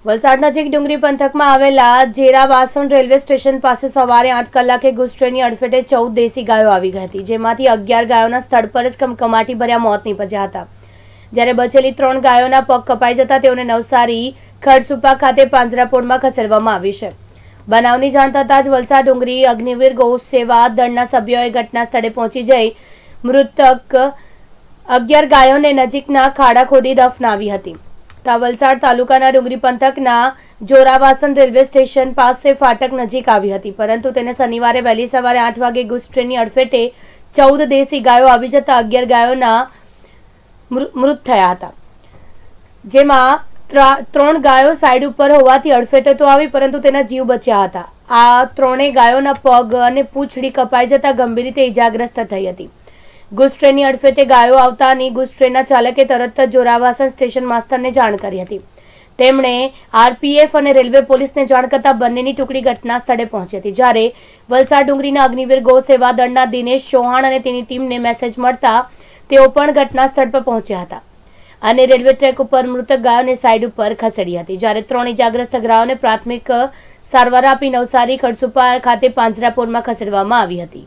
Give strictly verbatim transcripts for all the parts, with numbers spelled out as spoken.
વલસાડ નજીક ડુંગરી પંથકમાં આવેલા જેરાવાસણ રેલવે સ્ટેશન પાસે સવારે આઠ કલાકે ગુજ ટ્રેનની અડફેટે ચૌદ દેશી ગાયો આવી ગઈ હતી, જેમાંથી અગિયાર ગાયોના સ્થળ પર જ કમકમાટી ભર્યા મોત નીપજ્યા હતા, જ્યારે બચેલી ત્રણ ગાયોના પગ કપાઈ જતા તેઓને નવસારી ખડસુપા ખાતે પાંજરાપોળમાં ખસેડવામાં આવી છે। બનાવની જાણ થતાં જ વલસાડ ડુંગરી અગ્નિવીર ગૌ સેવા દળના સભ્યોએ ઘટના સ્થળે પહોંચી જઈ મૃતક અગિયાર ગાયોને નજીકના ખાડા ખોદી દફનાવી હતી। વલસાડ તાલુકાના ડુંગરી પંથકના જોરાવાસણ રેલવે સ્ટેશન પાસે ફાટક નજીક આવી હતી, પરંતુ તેને શનિવારે વહેલી સવારે આઠ વાગે ગુજ ટ્રેનની અડફેટે ચૌદ દેશી ગાયો આવી જતા અગિયાર ગાયોના મૃત થયા હતા, જેમાં ત્રણ ગાયો સાઈડ ઉપર હોવાથી અડફેટે તો આવી પરંતુ તેના જીવ બચ્યા હતા। આ ત્રણેય ગાયોના પગ અને પૂંછડી કપાઈ જતા ગંભીર રીતે ઇજાગ્રસ્ત થઈ હતી। ગુજ ટ્રેનની અડફેટે ગાયો આવતાની ગુજ ટ્રેનના ચાલકે તરત જ જોરાવાસણ સ્ટેશન માસ્તરને જાણ કરી હતી। તેમણે આરપીએફ અને રેલવે પોલીસને જાણ કરતા બંનેની ટુકડી ઘટના સ્થળે પહોંચી હતી, જ્યારે વલસાડ ડુંગરીના અગ્નિવીર ગૌ સેવા દળના દિનેશ ચૌહાણ અને તેની ટીમને મેસેજ મળતા તેઓ પણ ઘટના સ્થળ પર પહોંચ્યા હતા અને રેલવે ટ્રેક ઉપર મૃતક ગાયોને સાઈડ ઉપર ખસેડી હતી, જ્યારે ત્રણ ઇજાગ્રસ્ત ગાયોને પ્રાથમિક સારવાર આપી નવસારી ખડસુપા ખાતે પાંજરાપોળમાં ખસેડવામાં આવી હતી।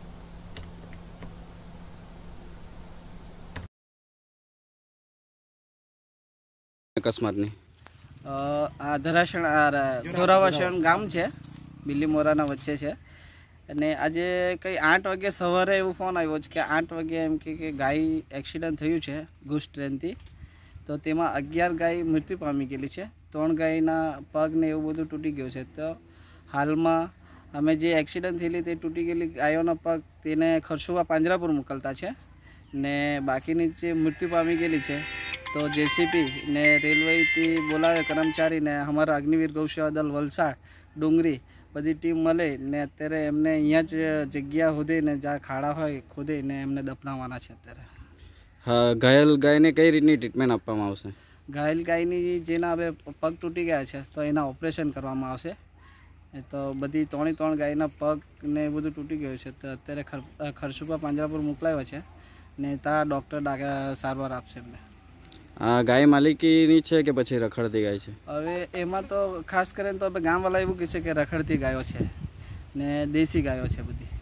અકસ્માતની આ ધરાસણ ધોરાવાસણ ગામ છે, બિલીમોરાના વચ્ચે છે અને આજે કંઈ આઠ વાગે સવારે એવો ફોન આવ્યો છે કે આઠ વાગે એમ કે ગાય એક્સિડન્ટ થયું છે ગુજ ટ્રેનથી, તો તેમાં અગિયાર ગાય મૃત્યુ પામી ગયેલી છે, ત્રણ ગાયના પગ ને એવું બધું તૂટી ગયું છે। તો હાલમાં અમે જે એક્સિડન્ટ થયેલી તે તૂટી ગયેલી ગાયોના પગ તેને ખરસુવા પાંજરાપુર મોકલતા છે ને બાકીની જે મૃત્યુ પામી ગયેલી છે તો જેસીપી ને રેલવેથી બોલાવે કર્મચારી ને અમારા અગ્નિવીર ગૌસેવા દળ વલસાડ ડુંગરી બધી ટીમ મળે ને અત્યારે એમને અહીંયા જ જગ્યા ખોદે ને જ્યાં ખાડા હોય ખોદે ને એમને દફનાવવાના છે। અત્યારે હા, ઘાયલ ગાયને કઈ રીતની ટ્રીટમેન્ટ આપવામાં આવશે? ઘાયલ ગાયની જેના હવે પગ તૂટી ગયા છે તો એના ઓપરેશન કરવામાં આવશે। તો બધી ત્રણે ત્રણ ગાયના પગ ને એ બધું તૂટી ગયું છે, તો અત્યારે ખરસુપા પાંજરાપુર મોકલાવ્યા છે ને ત્યાં ડૉક્ટર સારવાર આપશે એમને। આ ગાય માલિકીની છે કે પછી રખડતી ગાય છે? હવે એમાં તો ખાસ કરીને તો ગામવાળા એવું કહે છે કે રખડતી ગાયો છે ને દેશી ગાયો છે બધી।